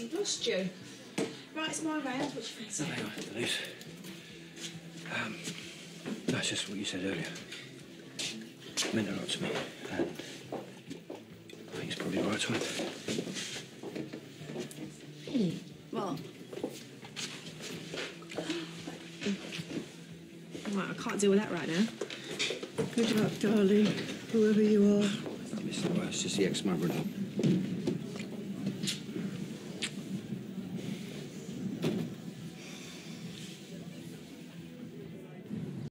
I've lost you. Right, it's my round. What do you fancy? Hang on, Denise. That's just what you said earlier. It meant a lot to me, and I think it's probably the right time. What? Right, I can't deal with that right now. Good luck, darling, whoever you are. Not Mr. Well, it's just the ex-mother-in-law.